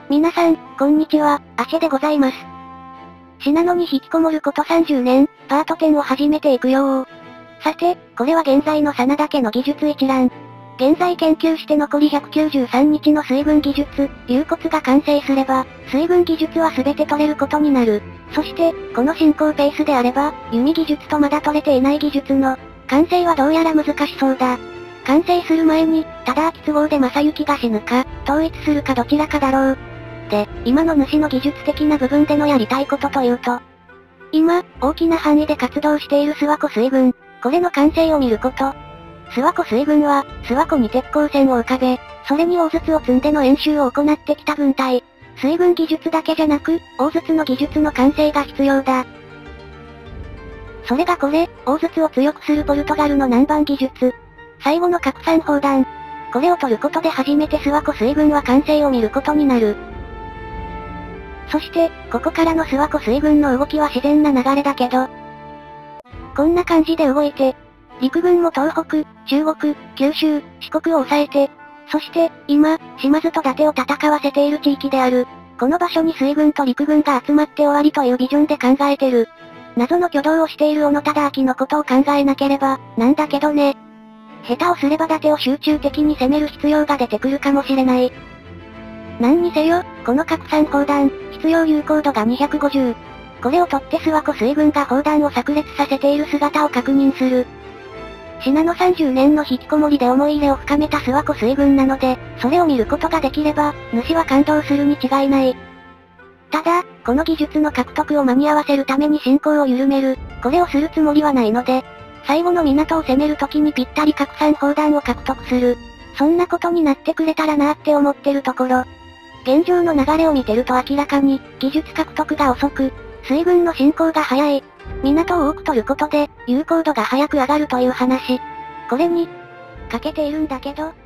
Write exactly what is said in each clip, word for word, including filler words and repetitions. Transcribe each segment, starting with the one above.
皆さん、こんにちは、アシェでございます。信濃に引きこもることさんじゅうねん、パートじゅうを始めていくよー。さて、これは現在の真田家の技術一覧。現在研究して残りひゃくきゅうじゅうさんにちの水軍技術、竜骨が完成すれば、水軍技術は全て取れることになる。そして、この進行ペースであれば、弓技術とまだ取れていない技術の、完成はどうやら難しそうだ。完成する前に、忠明都合で正行が死ぬか、統一するかどちらかだろう。で、今の主の技術的な部分でのやりたいことというと、今、大きな範囲で活動している諏訪湖水軍、これの完成を見ること。諏訪湖水軍は、諏訪湖に鉄鋼船を浮かべ、それに大筒を積んでの演習を行ってきた軍隊。水軍技術だけじゃなく、大筒の技術の完成が必要だ。それがこれ、大筒を強くするポルトガルの南蛮技術。最後の拡散砲弾。これを取ることで初めて諏訪湖水軍は完成を見ることになる。そして、ここからの諏訪湖水軍の動きは自然な流れだけど、こんな感じで動いて、陸軍も東北、中国、九州、四国を抑えて、そして、今、島津と伊達を戦わせている地域である。この場所に水軍と陸軍が集まって終わりというビジョンで考えてる。謎の挙動をしている小野忠明のことを考えなければ、なんだけどね。下手をすれば伊達を集中的に攻める必要が出てくるかもしれない。何にせよ、この拡散砲弾、必要有効度がにひゃくごじゅう。これを取って諏訪湖水軍が砲弾を炸裂させている姿を確認する。信濃さんじゅうねんの引きこもりで思い入れを深めた諏訪湖水軍なので、それを見ることができれば、主は感動するに違いない。ただ、この技術の獲得を間に合わせるために進行を緩める、これをするつもりはないので、最後の港を攻める時にぴったり拡散砲弾を獲得する。そんなことになってくれたらなーって思ってるところ。現状の流れを見てると明らかに、技術獲得が遅く、水軍の進行が早い。港を多く取ることで、有効度が早く上がるという話。これに、かけているんだけど。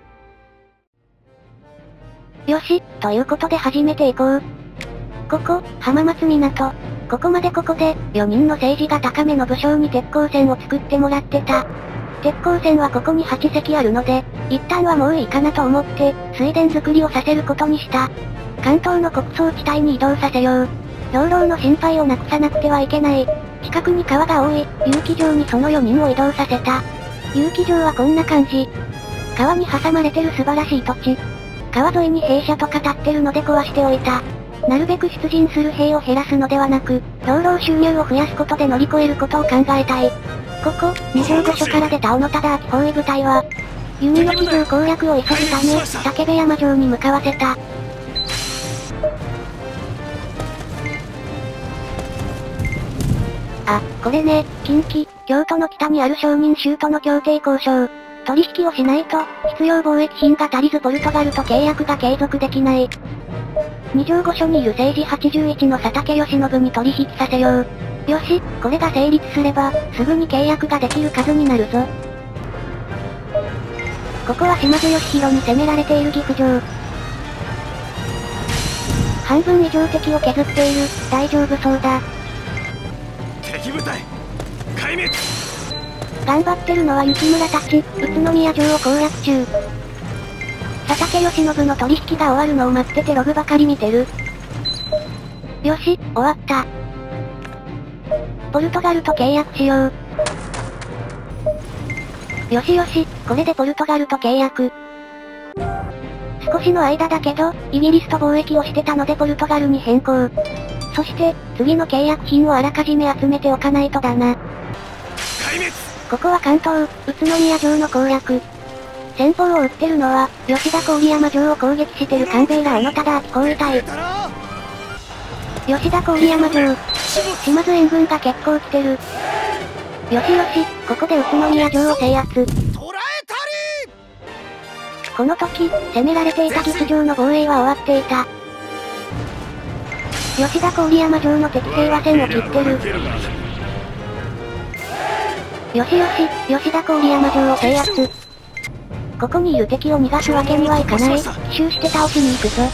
よし、ということで始めていこう。ここ、浜松港。ここまでここで、よにんの政治が高めの武将に鉄鋼船を作ってもらってた。鉄鋼船はここにはちせきあるので、一旦はもういいかなと思って、水田作りをさせることにした。関東の穀倉地帯に移動させよう。兵糧の心配をなくさなくてはいけない。近くに川が多い、結城城にそのよにんを移動させた。結城城はこんな感じ。川に挟まれてる素晴らしい土地。川沿いに兵舎とか建ってるので壊しておいた。なるべく出陣する兵を減らすのではなく、兵糧収入を増やすことで乗り越えることを考えたい。ここ、二条御所から出た小野忠明包囲部隊は、弓の騎乗攻略を急ぐため、武部山城に向かわせた。あ、これね、近畿、京都の北にある商人州との協定交渉。取引をしないと、必要貿易品が足りずポルトガルと契約が継続できない。二条御所にいる政治はちじゅういちの佐竹義信に取引させよう。よし、これが成立すれば、すぐに契約ができる数になるぞ。ここは島津義弘に攻められている岐阜城。半分以上敵を削っている、大丈夫そうだ。 敵部隊壊滅。 頑張ってるのは雪村たち、宇都宮城を攻略中。佐竹義信の取引が終わるのを待っててログばかり見てる。よし、終わった。ポルトガルと契約しよう。よしよし、これでポルトガルと契約。少しの間だけど、イギリスと貿易をしてたのでポルトガルに変更。そして、次の契約品をあらかじめ集めておかないとだな。ここは関東、宇都宮城の攻略。先鋒を撃ってるのは、吉田郡山城を攻撃してるカンベイラ小野忠明包囲隊。吉田郡山城。島津援軍が結構来てる。よしよし、ここで宇都宮城を制圧。この時、攻められていた岐阜城の防衛は終わっていた。吉田郡山城の敵兵は線を切ってる。よしよし、吉田郡山城を制圧。ここにいる敵を逃がすわけにはいかない。奇襲して倒しに行くぞ。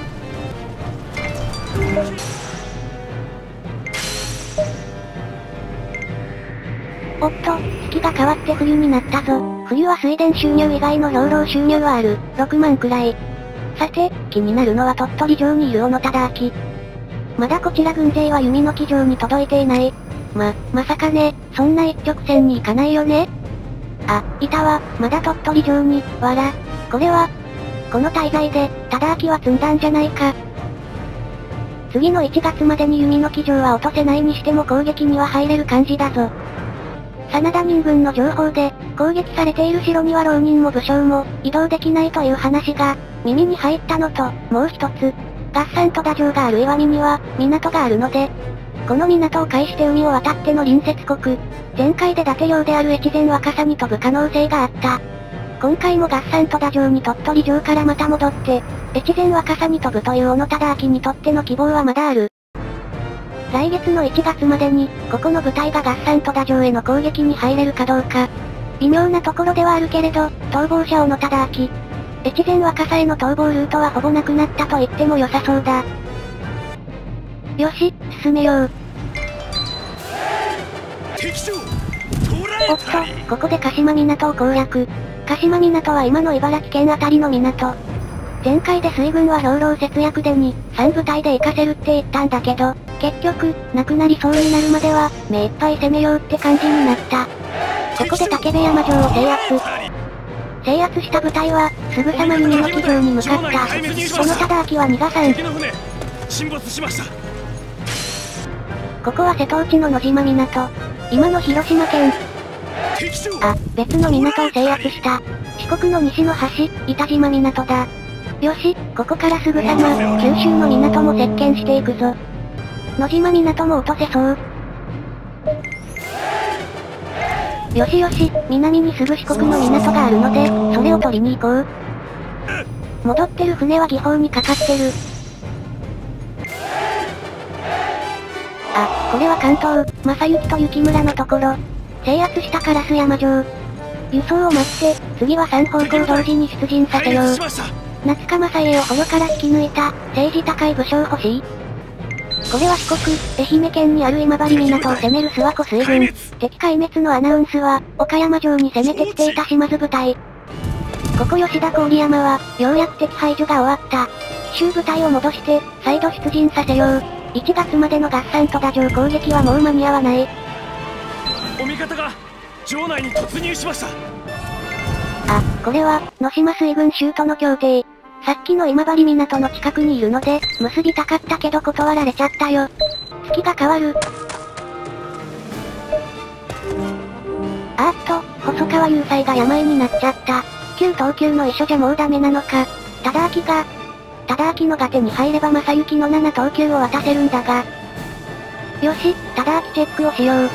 おっと、月が変わって冬になったぞ。冬は水田収入以外の兵糧収入はある。ろくまんくらい。 さて、気になるのは鳥取城にいる小野忠明。まだこちら軍勢は弓の木城に届いていない。ま、まさかね、そんな一直線に行かないよね。あ、いたわ、まだ鳥取城に、わら。これは、この滞在で、忠明は積んだんじゃないか。次のいちがつまでに弓の木城は落とせないにしても攻撃には入れる感じだぞ。真田任軍の情報で、攻撃されている城には浪人も武将も、移動できないという話が、耳に入ったのと、もう一つ、合算戸田城がある岩見には、港があるので、この港を介して海を渡っての隣接国、前回で伊達領である越前若狭に飛ぶ可能性があった。今回も合算戸田城に鳥取城からまた戻って、越前若狭に飛ぶという小野忠明にとっての希望はまだある。来月のいちがつまでに、ここの部隊が合算戸田城への攻撃に入れるかどうか。微妙なところではあるけれど、逃亡者小野忠明。越前若狭への逃亡ルートはほぼなくなったと言っても良さそうだ。よし、進めよう。おっと、ここで鹿島港を攻略。鹿島港は今の茨城県あたりの港。前回で水軍は兵糧節約でに、さん部隊で行かせるって言ったんだけど、結局、なくなりそうになるまでは、目いっぱい攻めようって感じになった。ここで武部山城を制圧。制圧した部隊は、すぐさま弓の木城に向かった。この忠明は逃がさん。ここは瀬戸内の野島港。今の広島県。あ、別の港を制圧した。四国の西の端、板島港だ。よし、ここからすぐさま、九州の港も席巻していくぞ。野島港も落とせそう。よしよし、南にすぐ四国の港があるので、それを取りに行こう。戻ってる船は義砲にかかってる。あ、これは関東、正幸と雪村のところ。制圧した烏山城。輸送を待って、次は三方向同時に出陣させよう。夏釜正家を捕虜から引き抜いた、政治高い武将欲しい。これは四国、愛媛県にある今治港を攻める諏訪湖水軍。敵壊滅のアナウンスは、岡山城に攻めてきていた島津部隊。ここ吉田郡山は、ようやく敵排除が終わった。奇襲部隊を戻して、再度出陣させよう。いちがつまでの合算戸田城攻撃はもう間に合わない。 お味方が、城内に突入しました。 あ、これは、野島水軍州との協定。さっきの今治港の近くにいるので、結びたかったけど断られちゃったよ。月が変わる。あーっと、細川雄斎が病になっちゃった。旧東急の遺書じゃもうダメなのか。忠明が、忠明のが手に入れば正幸のなな東急を渡せるんだが。よし、忠明チェックをしよう。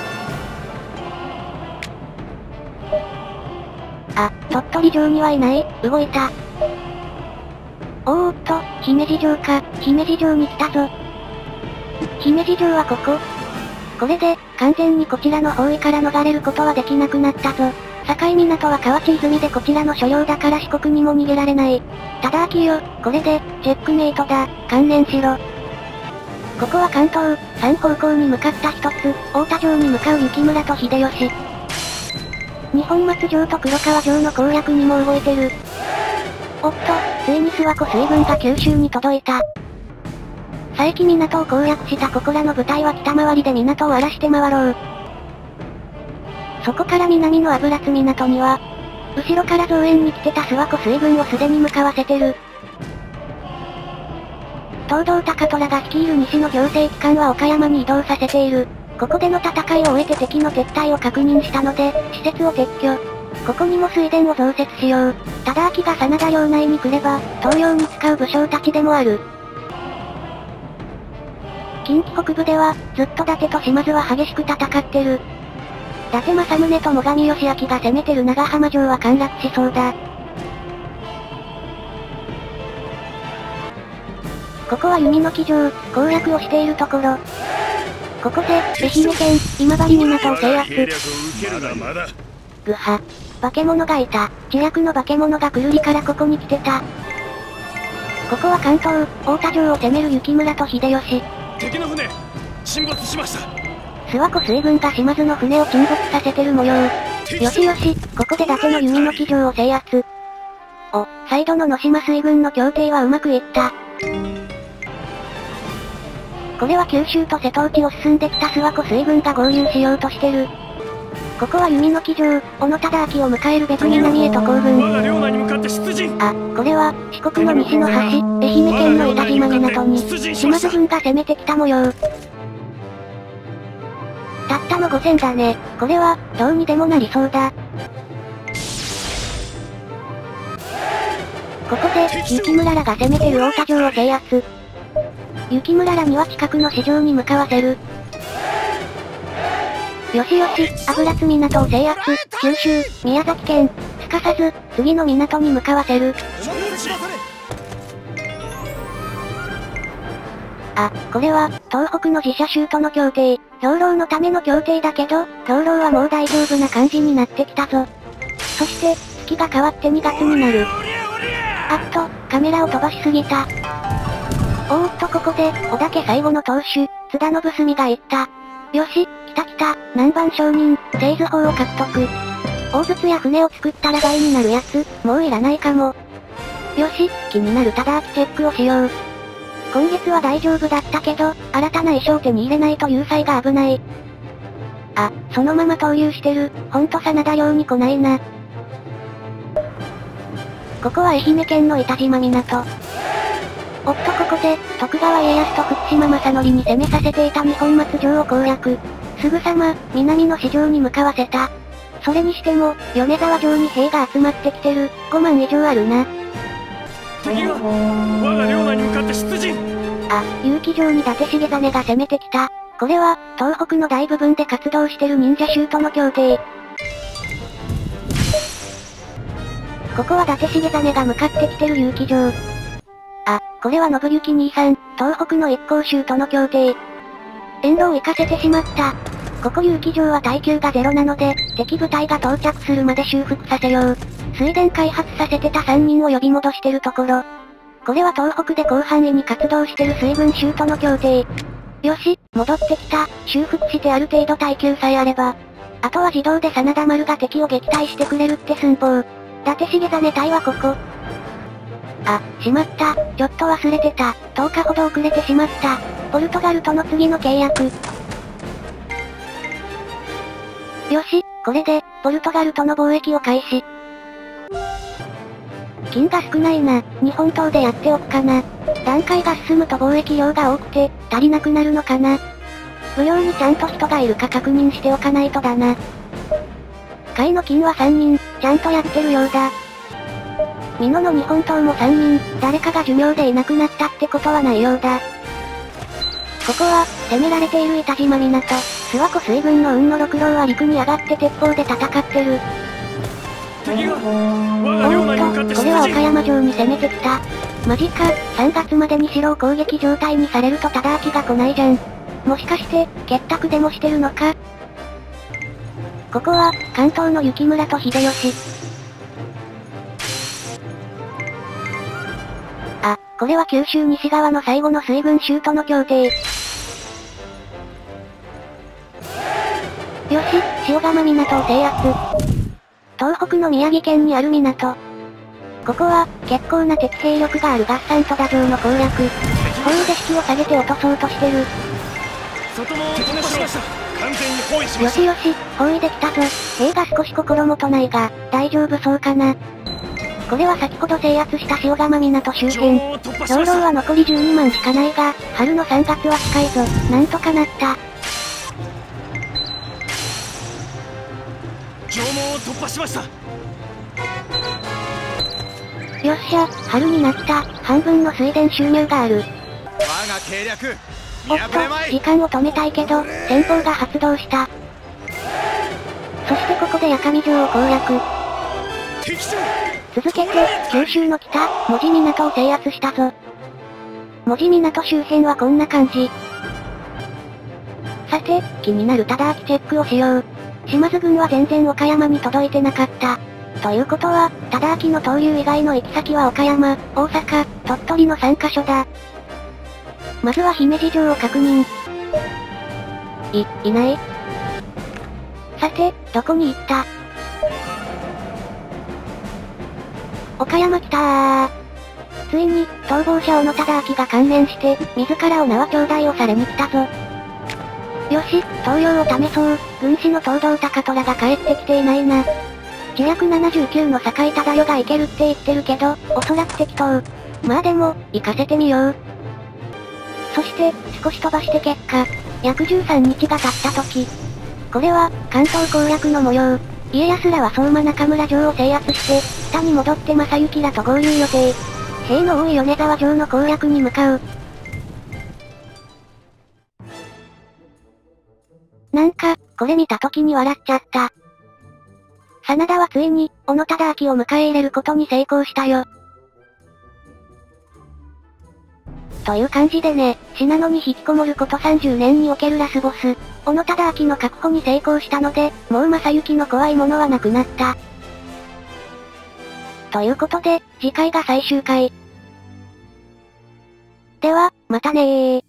あ、鳥取城にはいない、動いた。おーっと、姫路城か、姫路城に来たぞ。姫路城はここ。これで、完全にこちらの包囲から逃れることはできなくなったぞ。境港は河内泉でこちらの所領だから四国にも逃げられない。忠明よ、これで、チェックメイトだ、観念しろ。ここは関東、三方向に向かった一つ、太田城に向かう雪村と秀吉。二本松城と黒川城の攻略にも動いてる。おっと、ついに諏訪湖水軍が九州に届いた。佐伯港を攻略したここらの部隊は北回りで港を荒らして回ろう。そこから南の油津港には、後ろから増援に来てた諏訪湖水軍をすでに向かわせてる。東堂高虎が率いる西の行政機関は岡山に移動させている。ここでの戦いを終えて敵の撤退を確認したので、施設を撤去。ここにも水田を増設しよう。忠明が真田領内に来れば、東洋に使う武将たちでもある。近畿北部では、ずっと伊達と島津は激しく戦ってる。伊達政宗と最上義明が攻めてる長浜城は陥落しそうだ。ここは弓の木城、攻略をしているところ。ここで、愛媛県、今治港を制圧。ぐは。化け物がいた。自略の化け物がくるりからここに来てた。ここは関東、太田城を攻める雪村と秀吉。 敵の船、沈没しました。 諏訪湖水軍が島津の船を沈没させてる模様。よしよし、ここで伊達の弓の木城を制圧。 お、再度の野島水軍の協定はうまくいった。これは九州と瀬戸内を進んできた諏訪湖水軍が合流しようとしてる。ここは弓の騎乗、小野忠明を迎えるべく南へと行軍。 我が領内に向かって出陣。 あ、これは、四国の西の端、愛媛県の板島港に、島津軍が攻めてきた模様。たったのごせんだね。これは、どうにでもなりそうだ。ここで、雪村らが攻めてる太田城を制圧。雪村らには近くの市場に向かわせる。よしよし、油津港を制圧、九州、宮崎県、すかさず、次の港に向かわせる。あ、これは、東北の自社州との協定、兵糧のための協定だけど、兵糧はもう大丈夫な感じになってきたぞ。そして、月が変わってにがつになる。あっと、カメラを飛ばしすぎた。おーっとここで、織田家最後の当主、津田信澄が言った。よし、来た来た、南蛮商人、製図法を獲得。大筒や船を作ったら倍になるやつ、もういらないかも。よし、気になる忠明チェックをしよう。今月は大丈夫だったけど、新たな衣装を手に入れないと有罪が危ない。あ、そのまま投入してる、ほんと真田領に来ないな。ここは愛媛県の板島港。おっとここで、徳川家康と福島正則に攻めさせていた二本松城を攻略。すぐさま、南の市場に向かわせた。それにしても、米沢城に兵が集まってきてる、ごまん以上あるな。 敵が、我が領内に向かって出陣。 あ、結城城に伊達重実が攻めてきた。これは、東北の大部分で活動してる忍者衆との協定。ここは伊達重実が向かってきてる結城城。あ、これは信行兄さん、東北の一向宗との協定。遠路を行かせてしまった。ここ結城城は耐久がゼロなので、敵部隊が到着するまで修復させよう。水田開発させてたさんにんを呼び戻してるところ。これは東北で広範囲に活動してる水軍衆との協定。よし、戻ってきた。修復してある程度耐久さえあれば。あとは自動で真田丸が敵を撃退してくれるって寸法。伊達重実隊はここ。あ、しまった。ちょっと忘れてた。とおかほど遅れてしまった。ポルトガルとの次の契約。よし、これで、ポルトガルとの貿易を開始。金が少ないな。日本刀でやっておくかな。段階が進むと貿易量が多くて、足りなくなるのかな。奉行にちゃんと人がいるか確認しておかないとだな。甲斐の金はさんにん、ちゃんとやってるようだ。美濃の日本刀もさんにん、誰かが寿命でいなくなったってことはないようだ。ここは、攻められている板島港、諏訪湖水軍の雲の六郎は陸に上がって鉄砲で戦ってる。 敵が、我おが領内に向かーっと、 って出これは岡陣。 山城に攻めてきた。マジか、さんがつまでに城を攻撃状態にされると忠明が来ないじゃん。もしかして、結託でもしてるのか？ここは、関東の雪村と秀吉。あ、これは九州西側の最後の水軍衆との協定。よし、塩釜港を制圧。東北の宮城県にある港。ここは、結構な敵兵力がある合算戸田城の攻略。包囲で士気を下げて落とそうとしてる。 外門を突破しました。完全に包囲しました。 よしよし、包囲できたぞ。兵が少し心もとないが、大丈夫そうかな。これは先ほど制圧した塩釜港周辺。 城門を突破し兵糧ました。 は残りじゅうにまんしかないが、春のさんがつは近いぞ。なんとかなった。 城門を突破しました。 よっしゃ、春になった。半分の水田収入がある。 我が計略、 おっと、時間を止めたいけど、戦法が発動した。そしてここで八上城を攻略。 敵将。 続けて、九州の北、門司港を制圧したぞ。門司港周辺はこんな感じ。さて、気になる忠明チェックをしよう。島津軍は全然岡山に届いてなかった。ということは、忠明の東流以外の行き先は岡山、大阪、鳥取のさんカ所だ。まずは姫路城を確認。い、いない。さて、どこに行った？ 岡山来たー。ついに、逃亡者小野忠明が関連して、自らお縄頂戴をされに来たぞ。よし、投用を試そう。軍師の東堂高虎が帰ってきていないな。知略ななじゅうきゅうの酒井忠世がいけるって言ってるけど、おそらく適当。まあでも、行かせてみよう。そして、少し飛ばして結果、約じゅうさんにちが経った時。これは、関東攻略の模様。家康らは相馬中村城を制圧して、北に戻って正行らと合流予定。兵の多い米沢城の攻略に向かう。なんか、これ見た時に笑っちゃった。真田はついに、小野忠明を迎え入れることに成功したよ。という感じでね、信濃に引きこもることさんじゅうねんにおけるラスボス、小野忠明の確保に成功したので、もう正行の怖いものはなくなった。ということで、次回が最終回。では、またねー。